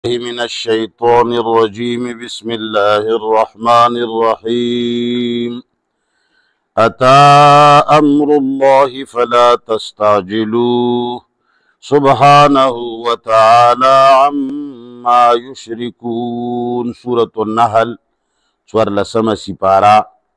من الشيطان الرجيم بسم الله الرحمن الرحيم أتى أمر الله فلا تستعجلوه سبحانه وتعالى عما يشركون سورة النحل سور لسم سپارہ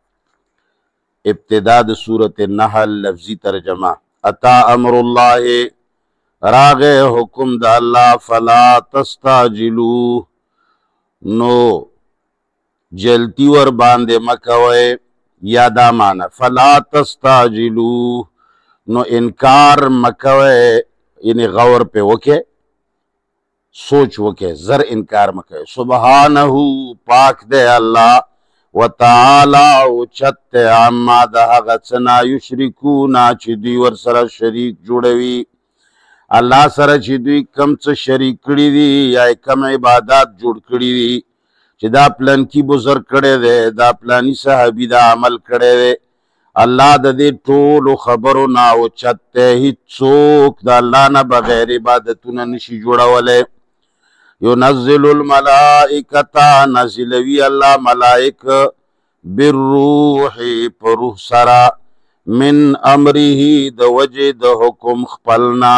ابتداد سورة النحل لفظی ترجمہ أتى أمر الله راغ حکم دا اللہ فلا تستعجلو نو جلتی ور باندے مکوئے یا دا مانا فلا تستعجلو نو انکار مکوئے یعنی غور پہ وکے سوچ وکے زر انکار مکوئے سبحانہو پاک دے اللہ وتعالی اوچت عما دا غچنا یشرکونا چی دوی ور سر شریک جوڑوی اللہ سره چې دوی کم څه شریک کړي دي یا کم عبادات جوړ کړي دي چې دا پلان کی بزرگ کړي دي دا پلانی صحابي دا عمل کړي دي الله د دې ټولو خبرو نه اوچت دی هیڅوک د الله نه بغیر عبادتونه نشي جوړولی ينزل الملائکة نازلوي الله ملائک بالروح په روح سره من امره د وجه د حکم خپلنا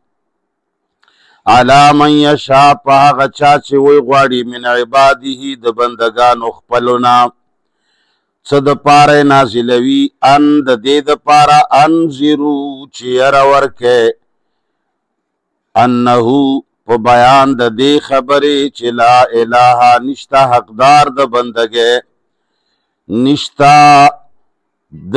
علا من یشا پا غچا چه وی غواړي من عباده د بندگانو خپلنا صد پاره نازلوی ان د دې د پاره انذرو چې ير ورکه انه په بیان د دې خبره چې لا اله نشتا حقدار د بندګه نشتا د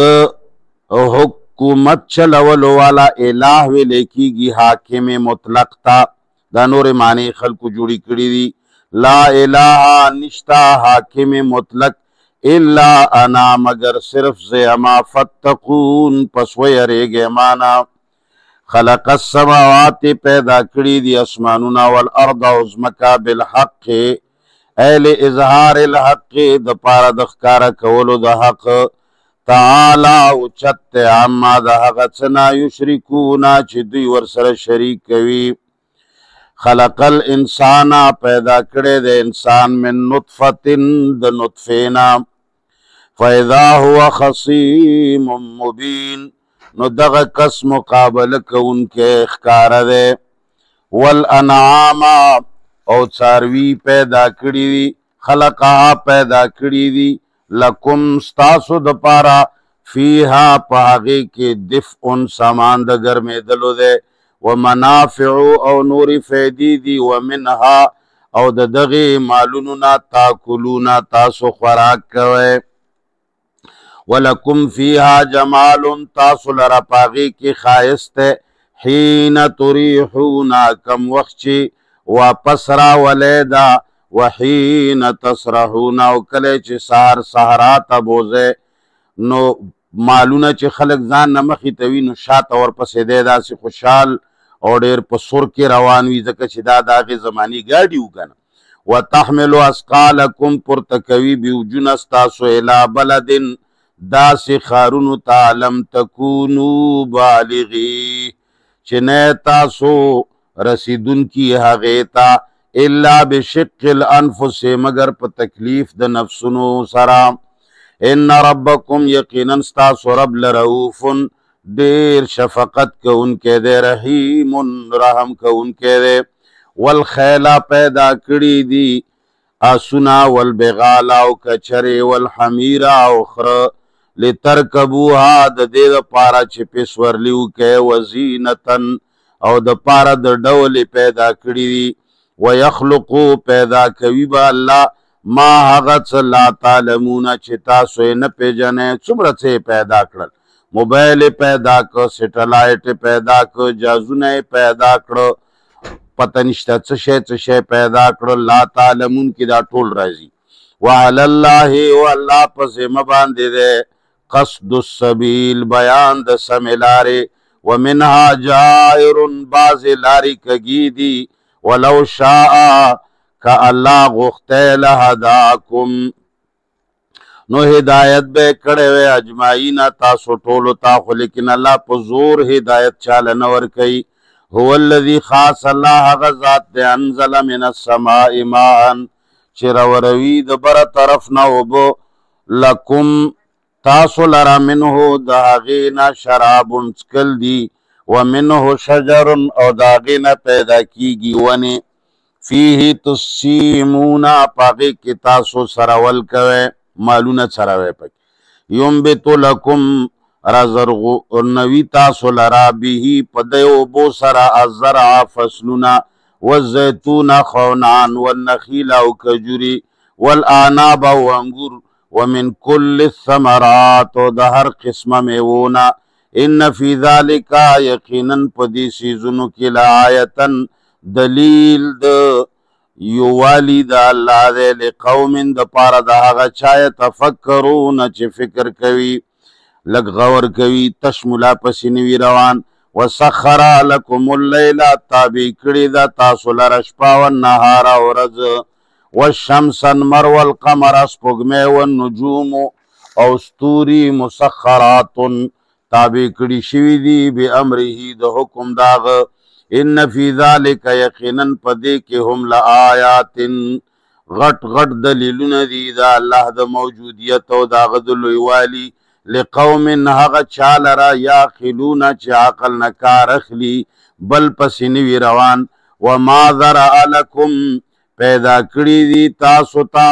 حکومت چلولو والا الہ ولیکیگی حاکم مطلق تا دا نور معنی خلقو جوڑی کری دی لا الہ نشتا حاکم مطلق الا انا مگر صرف زیما فتقون پس ویرے مانا خلق السماوات پیدا کری دی اسمانونا والارض عظمکا بالحق اہل اظہار الحق دا پارا دخکارا کولو دا حق تعالی اوچت عما دا غچنا یشرکونا چی دوی ورسر شریک کوي خلق الانسان پیدا کرے دے انسان من نطفت د نطفینا فاذا هو خصیم مبین نو دغ کس مقابل کون کے اخکار دے والانعام او څاروی پیدا کری دی خلقها پیدا کری دی لکم ستاسو د پارا فیہا پاغی کے دفعن سامان دا گرمی دلو دے ومنافع او نوری فیدی دی ومنها او دا دغی مالوننا تاکلونا تاسو خوراک کوئے ولکم فیہا جمال تاسو لرا پاغی کی خائست حین تریحونا کم وقت واپس را ولیدہ وحین تسرحونا او کله چې سهار سهرات بوزه نو مالونه چې خلق ځان نمخې توي نو شاته ورپسې دی داسې خوشحال او ډېر په سر کې روان وي ځکه چې دا د هغې زماني ګاډي و که نه وتحملو اثقالکم پورته کوي بیوجونه ستاسو الی بلدن داسې ښارونو ته لم تکونو بالغي چې نه تاسو رسیدونکي هغې ته الا بشق الانفس مگر په تکلیف د نفسونو سرا ان ربکم یقینا استاسو رب لرؤوف دیر شفقت کو ان کے دے رحیم رحم کو ان کے دے والخیلا پیدا کری دی آسنا والبغالا او کچرے والحمیرا اخر لترکبوها د دې د پارا چې پسورلیو کې وزینتن او د پارا د ډول پیدا کړی دی ویخلقو پیدا کوي با اللہ ما حغت لا تعلمون چی تاسو نه پیجنے څومره څه پیدا کړل موبایل پیدا کړ سیټلایټ پیدا کړ جازونه پیدا کړ پته نشته څه شی پیدا کړ لا تعلمون کی دا ټول راځي وعلى الله والله په ذمه باندې ده قصد السبیل بیان د سملاره ومنها جائر باز لاری کگی دی ولو شاء کا اللہ غختے لہداکم نو ہدایت بے کڑے وے اجمعین تاسو ٹولو تاخو لیکن اللہ پا زور ہدایت چال نور کئی هو الذي خاص الله غزات دے انزل من السماء ماء چی روروی دبر طرفنا وبو لکم تاسو لرا منه داغینا شرابن سکل دی ومنه شجر او داغینا پیدا کیگی ونی فیه تسیمونا پاقی کی تاسو سرول کوئے مالونا سروے پک ینبتو لکم رزرغو نوی تاسو لرا بیهی پدیو بو سرا الزرع فصلنا والزیتون خونان والنخیل او کجوری والآناب او انگور ومن کل الثمرات و دہر قسم میونا ان فی ذالکا یقینا پدی سیزنو کی لآیتن دلیل د یوالی دا اللہ دے لقوم دا پارا دا آغا چاہے تفکرون چی فکر کوي لگ غور کوي تشملا پسینوی روان وسخرا لکم اللیل تابی کڑی دا تاسو لرشپا والنهار ورز والشمس انمر والقمر اسپگمے والنجوم او ستوری مسخرات تابی کڑی شوی دی بی امرہی دا حکم داغ ان فی ذالک یقینا پدے کے ہم لآیات غٹ غٹ دلیلون دی دا اللہ دا موجودیت و دا غدلوی والی لقوم حق چالرا یاقلون چی عقل نکار اخلی بل پسنوی روان وما ذرع لکم پیدا کری دی تاسو تا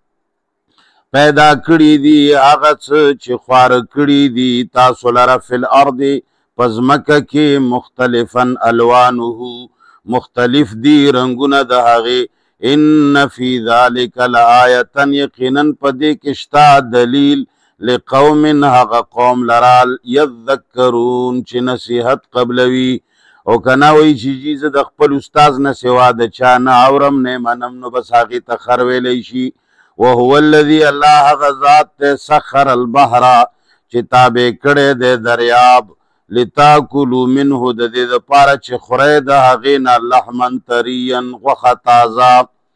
پیدا کری دی آغت چی خوار کری دی تاسو لرا فی الارض پزمکہ کی مختلفاً الوانہو مختلف دی رنگون دہاغی ان فی ذالک لآیتاً یقیناً پدے کشتا دلیل لقوم حق قوم لرال یذکرون چی نصیحت قبلوی او کناوی چی جیز دخپل استاز نسوا دچانا عورم نے منم نو بساقی تخروی لیشی وهو الذی اللہ غزات تے سخر البحر چی تابے کڑے دے دریاب لتاکلو منہو دا دے دا پارا چی خورے دا غینا لحمن ترین وخطازا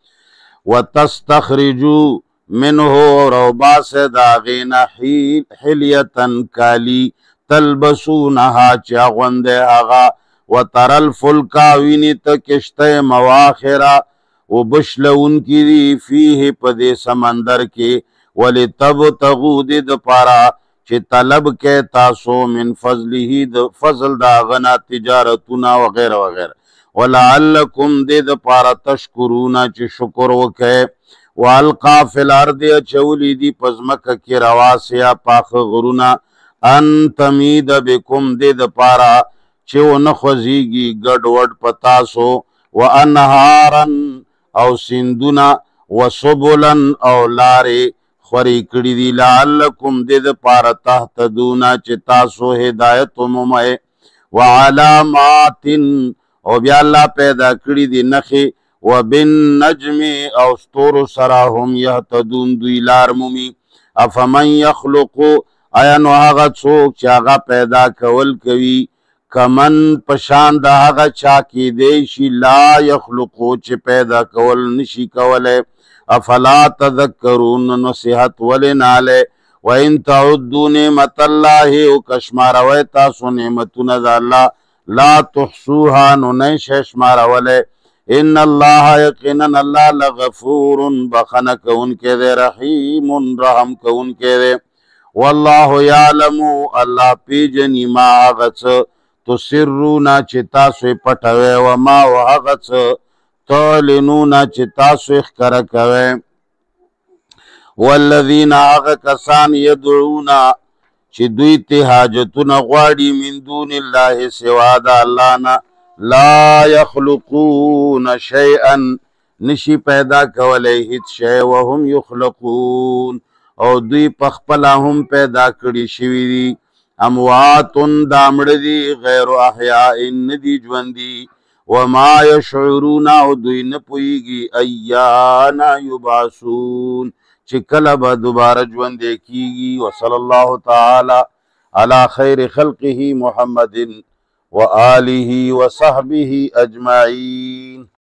وتستخرجو منہو روبا سے دا غینا حلیتن کالی تلبسونہا چی اغوندے آغا وتر الفلکاوینی تکشتے مواخرہ وبشلون کی دی فیہ پدے سمندر کے ولتبتغو دی دا پارا چی طلب کے تاسو من فضلی فضل دا غنا تجارتنا وغیرہ وغیرہ ولعلکم دے دا پارا تشکرونا چی شکر وکے والقا فی الارض چولی دی پزمکہ کی رواسیا پاک غرونا ان تمید بکم دے دا پارا چیو نخوزیگی گڑ وڈ پتاسو وانہارن او سندونا وسبلن او لارے خوری کڑی دی لعلکم دید پارا تحتدونا چی تاسو ہدایت ممائے وعلامات او بیا اللہ پیدا کڑی دی نخی وبالنجم او ستور سراہم یحتدون دوی لار ممی افمن یخلقو آیا نو آغا چوک چی آغا پیدا کول کوی کمن پشاند آغا چاکی دیشی لا یخلقو چی پیدا کول نشی کولے افلا تذکرون نصیحت ولی نالے وَإِن تَعُدُّوا نِعْمَةَ اللَّهِ وَكَشْمَارَ وَيْتَاسُ نِعْمَتُنَ ذَا اللَّهِ لَا تُحْصُوهَا نُنَيْشَ شمار ولی ان اللہ یقیناً اللہ لغفور بخنک ان کے دے رحیم رحم کو ان کے دے واللہ یعلم اللہ پی جنی ما آغت تسرونا چتا سوی پٹھوے وما آغت تعلنونا چتا سوی اخکرکوے والذین آغا کسان یدعونا چی دوی تحاجتنا غواری من دون اللہ سواد اللہنا لا یخلقون شیئا نشی پیدا کولے ہت شیئ وهم یخلقون او دوی پخپلا هم پیدا کری شوی دی امواتن دامردی غیر احیائن ندی جوندی وما یشعرون او دوی نپویگی ایانا یبعثون چکل با دوبارہ جوندے کیگی وصل اللہ تعالی علی خیر خلقہ محمد وآلہ وصحبہ اجمعین.